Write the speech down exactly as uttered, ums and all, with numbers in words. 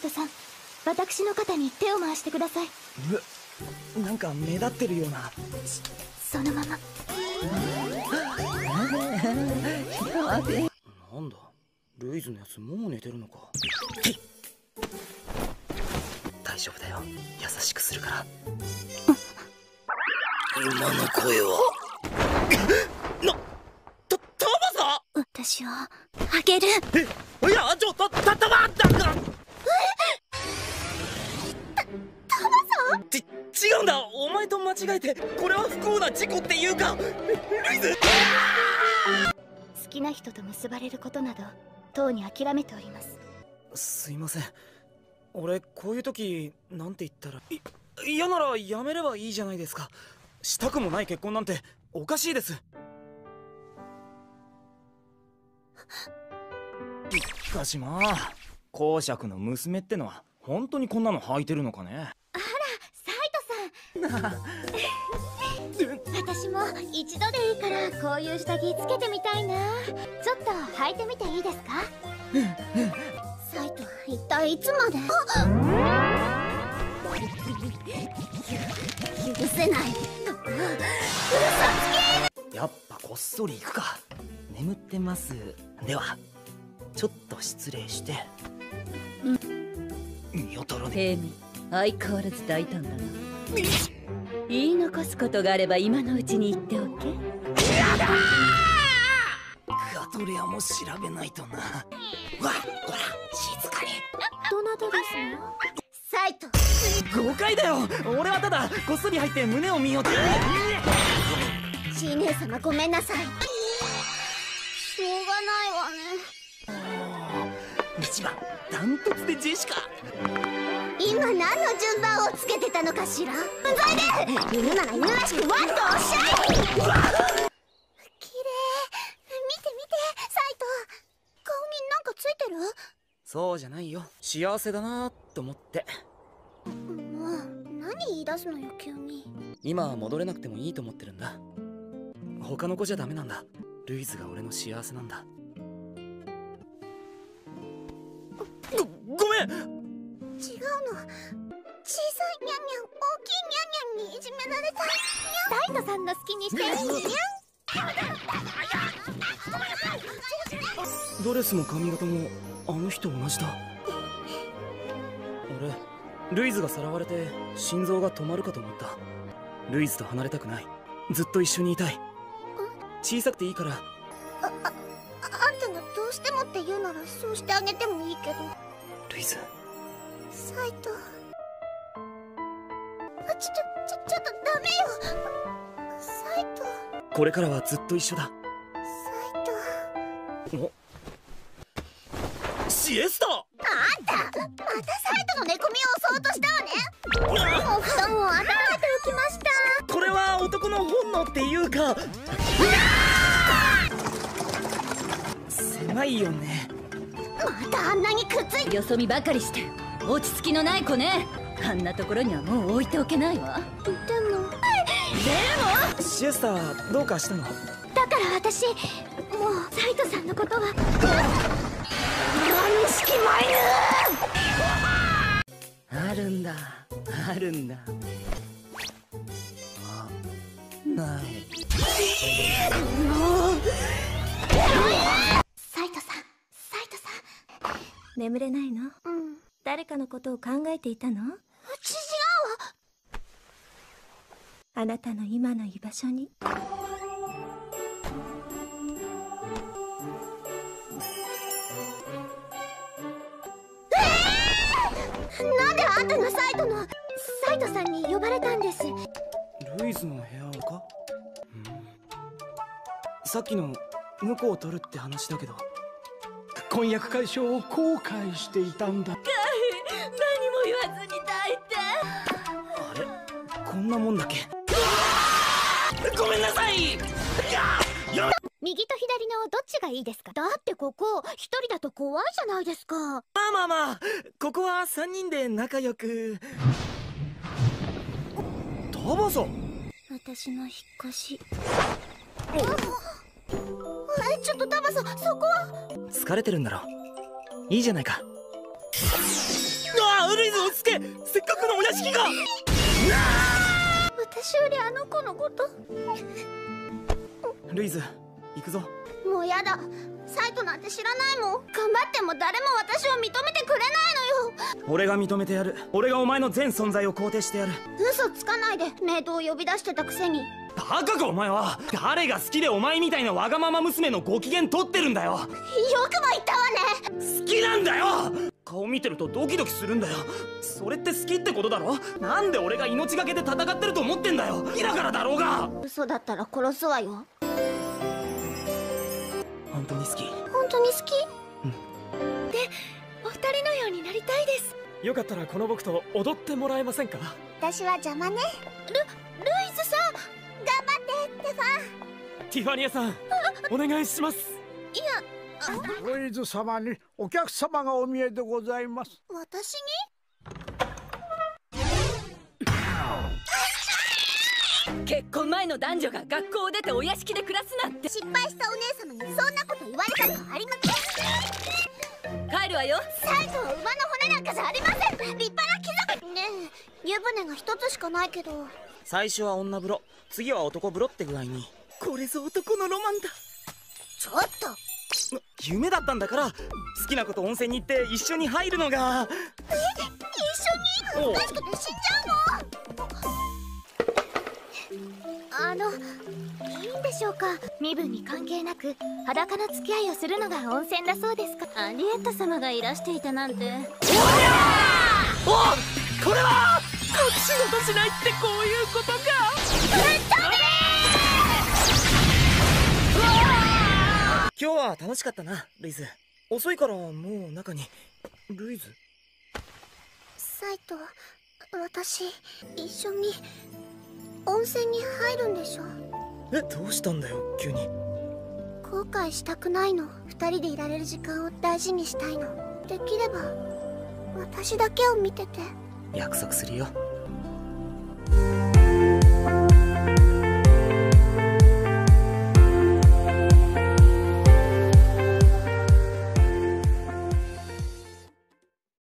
トさん、私の肩に手を回してください。 うなんか目立ってるような。 そのまま。 やべえ。なんだ、ルイズのやつもう寝てるのか。大丈夫だよ、優しくするから。今の声はな、た、タマさん。 私をあげる。 え、いや、ちょっと、た、たまったか。 た、タマさん。 ち、違うんだ、お前と間違えて、これは不幸な事故っていうか、ルイズ。 好きな人と結ばれることなど、とうに諦めております。 すいません。俺、こういう時、なんて言ったら、い、嫌ならやめればいいじゃないですか。したくもない結婚なんておかしいです。しかしまあ、公爵の娘ってのは本当にこんなの履いてるのかね。 あら、サイトさん。私も一度でいいからこういう下着つけてみたいな。ちょっと履いてみていいですか？サイト、一体いつまで？許せない。 やっぱこっそり行くか。眠ってます。ではちょっと失礼して。見当たらねえ。 ヘイミ、相変わらず大胆だな。言い残すことがあれば今のうちに言っておけ。 やだー！ガトレアも調べないとな。わっ、ほら、静かに。 どなたですの？サイト。 誤解だよ。俺はただこっそり入って胸を見ようと。 シー姉様、ごめんなさい。しょうがないわね。 一番ダントツでジェシカ。 今何の順番をつけてたのかしら。うんざいで。犬なら犬らしくワッとおっしゃい。綺麗。見て見て、サイト。顔になんかついてる？ そうじゃないよ。幸せだなと思って。 もう何言い出すのよ急に。 今は戻れなくてもいいと思ってるんだ。他の子じゃダメなんだ。ルイズが俺の幸せなんだ。ご、ごめん。 違うの。小さいニャンニャン、大きいニャンニャンにいじめられた。サイトさんの好きにしていいニャン。 ドレスも髪型もあの人同じだ。俺、ルイズがさらわれて心臓が止まるかと思った。ルイズと離れたくない。ずっと一緒にいたい。小さくていいから。あ、 あ、あんたがどうしてもって言うならそうしてあげてもいいけど。 ルイズ。 サイト。あ、ちょ、ちょ、ちょ、ちょっとダメよ。サイト。 これからはずっと一緒だ。 サイト。 お、シエスタ。 あんた、またサイトの寝込みを襲おうとしたわね。お布団を温めておきました。 これは男の本能っていうか。狭いよね。 またあんなにくっついて。 よそ見ばかりして落ち着きのない子ね。あんなところにはもう置いておけないわ。 でもでもシエスタはどうかしたの？ だから私もうサイトさんのことは何式まいぬ。 あるんだ、あるんだ。あ、ない。 サイトさん、サイトさん。 眠れないの？ うん。 誰かのことを考えていたの？ うち違うわ。 あなたの今の居場所に。 なんであんたがサイトのサイトさんに呼ばれたんです？ ルイズの部屋か、うん、さっきの婿を取るって話だけど、 婚約解消を後悔していたんだ。 何も言わずに抱いて。 あれ、こんなもんだっけ。ごめんなさい。 右と左のどっちがいいですか？だってここ一人だと怖いじゃないですか。 まあまあまあ、ここは三人で仲良く。タバさん。 私の引っ越し。え、ちょっとタバさん、そこは。 疲れてるんだろ。いいじゃないか。 ルイズ落ち着け。せっかくのお屋敷が。 私よりあの子のこと。 ルイズ行くぞ。 もうやだ。サイトなんて知らないもん。頑張っても誰も私を認めてくれないのよ。 俺が認めてやる。俺がお前の全存在を肯定してやる。 嘘つかないで。メイドを呼び出してたくせに。 バカかお前は。誰が好きでお前みたいなわがまま娘のご機嫌取ってるんだよ。よくも言ったわね。 好きなんだよ。顔見てるとドキドキするんだよ。それって好きってことだろ。なんで俺が命がけで戦ってると思ってんだよ。好きだからだろうが。 嘘だったら殺すわよ。 本当に好き。 本当に好き。 うん。 で、お二人のようになりたいです。 よかったらこの僕と踊ってもらえませんか？ 私は邪魔ね。ルルイズさん、頑張ってテファ。 ティファニアさん、お願いします。 いや、 ルイズ様にお客様がお見えでございます。 私に？ 結婚前の男女が学校を出てお屋敷で暮らすなんて。 失敗したお姉様にそんなこと言われたのはありません。 帰るわよ。 サイトは馬の骨なんかじゃありません。立派な貴族。ねえ、湯船が一つしかないけど。 最初は女風呂、次は男風呂って具合に。これぞ男のロマンだ。 ちょっと。 夢だったんだから、好きな子と温泉に行って一緒に入るのが。 え、一緒に？恥ずかしくて死んじゃうの？あの、いいんでしょうか。身分に関係なく裸の付き合いをするのが温泉だそうですか。アリエット様がいらしていたなんて。おりゃー！ お！これは隠し事しないってこういうことか。 今日は楽しかったな、ルイズ。遅いからもう中に。ルイズ？ サイト、私一緒に温泉に入るんでしょ。 え、どうしたんだよ急に。 後悔したくないの。二人でいられる時間を大事にしたいの。できれば私だけを見てて。 約束するよ。